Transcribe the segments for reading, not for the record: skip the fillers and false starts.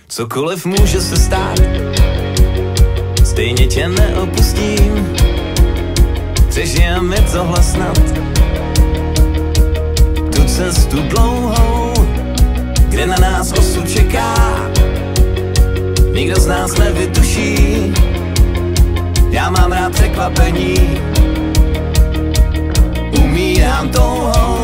Cokoliv může se stát, stejně tě neopustím. Přežijeme tohle snad, tu cestu dlouhou, kde na nás osud čeká. Nikdo z nás nevytuší, já mám rád překvapení, umírám touhou.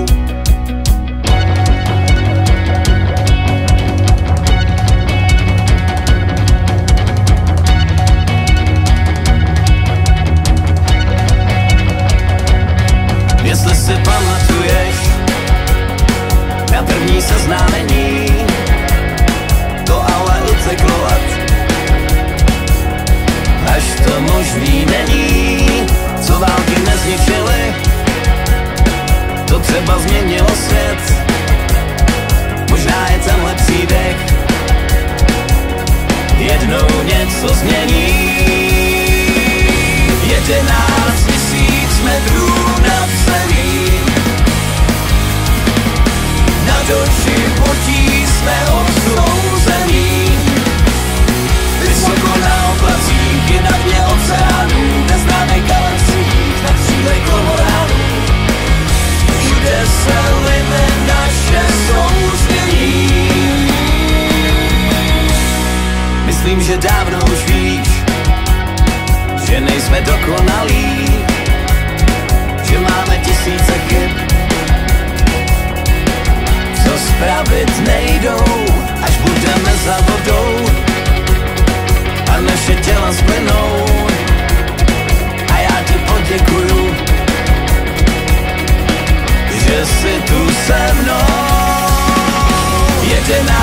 Jestli si pamatuješ na první seznámení, to ale uteklo let, až to možný není. Co války nezničily, to třeba změnilo svět. Možná je tenhle příběh jednou něco změní. 11 000 metrů nad zemí, nad očí jsme odsouzení. Vysoko na oblacích i na dně oceánů, neznámých galaxiích, na kříle kormoránů. Všude se line naše souznění. Myslím, že dávno už víš, že nejsme dokonalí, že máme tisíce chyb, co spravit nejdou, až budeme za vodou a naše těla splynou. A já ti poděkuju, že jsi tu se mnou. 11